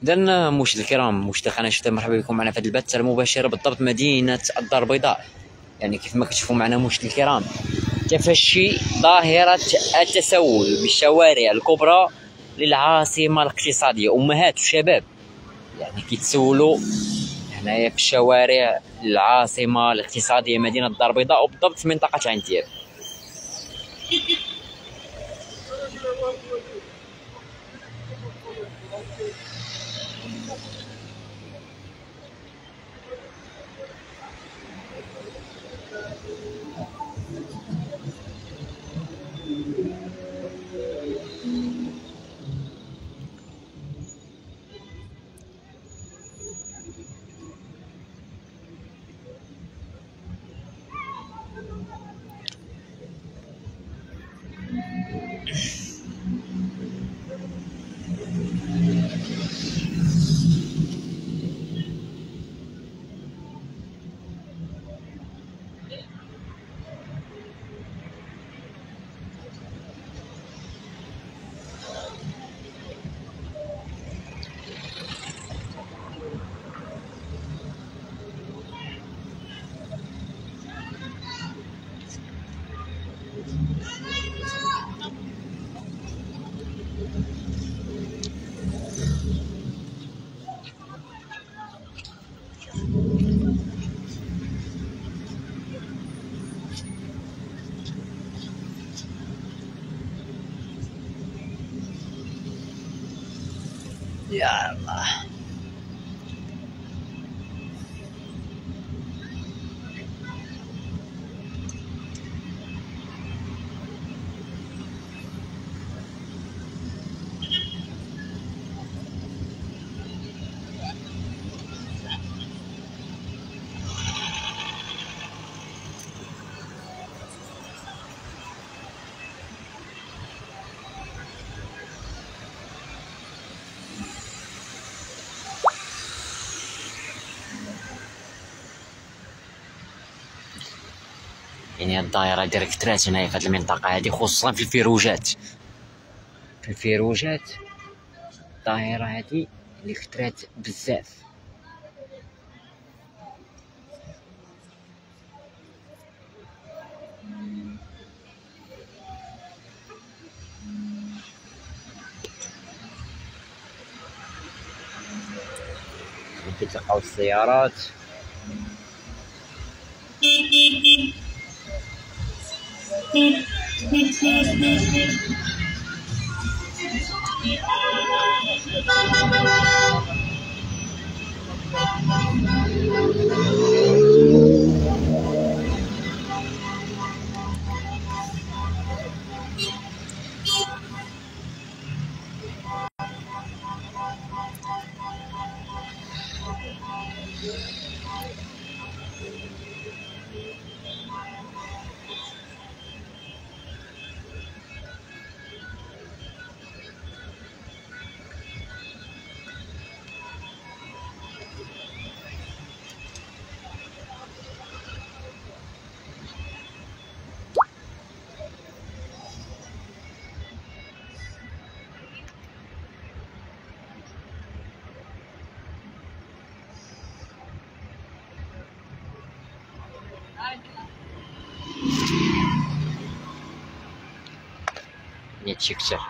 إذن مشاهدينا الكرام، مشاهدي قناة شتا، مرحبا بكم معنا في هذا البث المباشر بالضبط مدينة الدار البيضاء. يعني كيف ما كتشوفوا معنا مشاهدينا الكرام، تفشي ظاهرة التسول بالشوارع الكبرى للعاصمة الاقتصادية. أمهات وشباب يعني كيتسولوا هنايا في الشوارع العاصمة الاقتصادية مدينة الدار البيضاء، وبالضبط في منطقة عين تياب. يا الله، يعني الدائرة ديريكترات هنايا في هذه المنطقة هذه، خصوصا في الفيروجات. في الفيروجات الدائرة هذه اللي كثرات بزاف. كيتلقاو السيارات. هادشي كتر.